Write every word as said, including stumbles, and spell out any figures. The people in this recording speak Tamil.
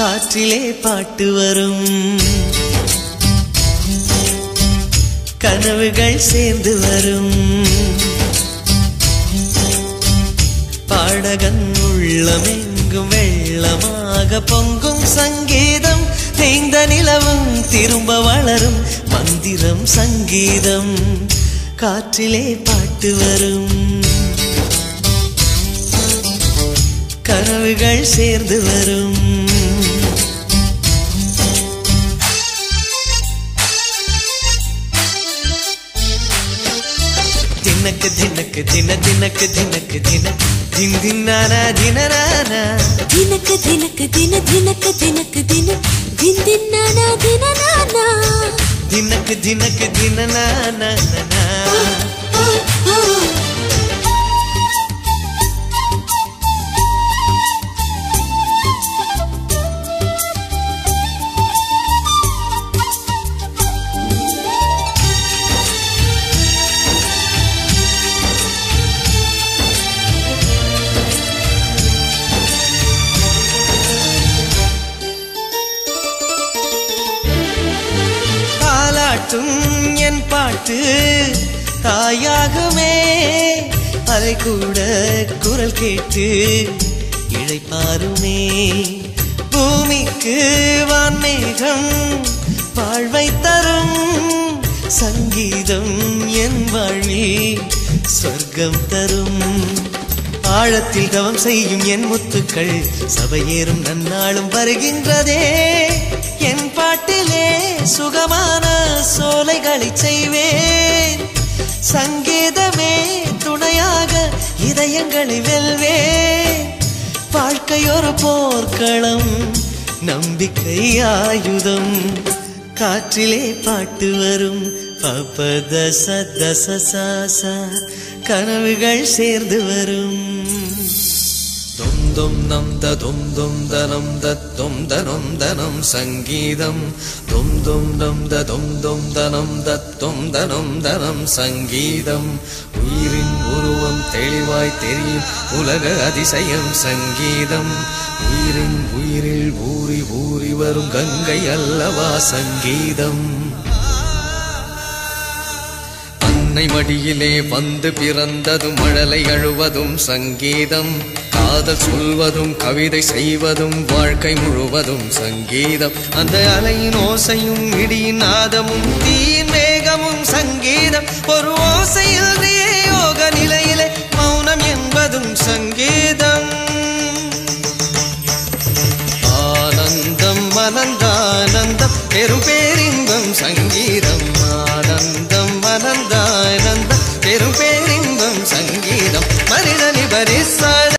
காற்றிலே பாட்டு வரும் கனவுகள் சேர்ந்து வரும் பாடகன் உள்ளமெங்கும் வெள்ளமாக பொங்கும் சங்கீதம் தேய்ந்த நிலவும் திரும்ப வளரும் மந்திரம் சங்கீதம் காற்றிலே பாட்டு வரும் கனவுகள் சேர்ந்து வரும் தினக்கு தினக்கு தின தினக்கு தினக்கு தின தின் தின்னானா தினனானா தினக்கு தினக்கு தின தினக்கு தினக்கு தின தின் தின்னானா தினனானா தினக்கு தினக்கு தினனானா என் பாட்டு தாயாகுமே அதை கூட குரல் கேட்டு இளைப்பாருமே பூமிக்கு வான்மேகம் வாழ்வை தரும் சங்கீதம் என் வாழ்வில் சொர்க்கம் தரும் ஆழத்தில் தவம் செய்யும் என் முத்துக்கள் சபையேறும் நன்னாளும் வருகின்றதே என் பாட்டிலே சுகமான சோலைகளை செய்வேன் சங்கீதமே துணையாக இதயங்களை வெல்வேன் வாழ்க்கை ஒரு போர்க்களம் நம்பிக்கை ஆயுதம் காற்றிலே பாட்டு வரும் பபத சதச சாசா கனவுகள் சேர்ந்து வரும் தும் தும் நம் த தும் தும் தனம் தத்தும் தனம் தனம் சங்கீதம் தும் தும் நம் த தும் தும் தனம் தத்தும் தனம் தனம் சங்கீதம் உயிரின் உருவம் தெளிவாய் தெரியும் உலக அதிசயம் சங்கீதம் உயிரின் உயிரில் ஊறி ஊறி வரும் கங்கை அல்லவா சங்கீதம் அன்னை மடியிலே வந்து பிறந்ததும் மழலை அழுவதும் சங்கீதம் காதல் சொல்வதும் கவிதை செய்வதும் வாழ்க்கை முழுவதும் சங்கீதம் அந்த அலையின் ஓசையும் இடியின் நாதமும் தீயின் வேகமும் சங்கீதம் ஒரு ஓசையில் யோக நிலையிலே மௌனம் என்பதும் சங்கீதம் ஆனந்தம் மனந்தானந்தம் பெரும் பேரின்பம் சங்கீதம்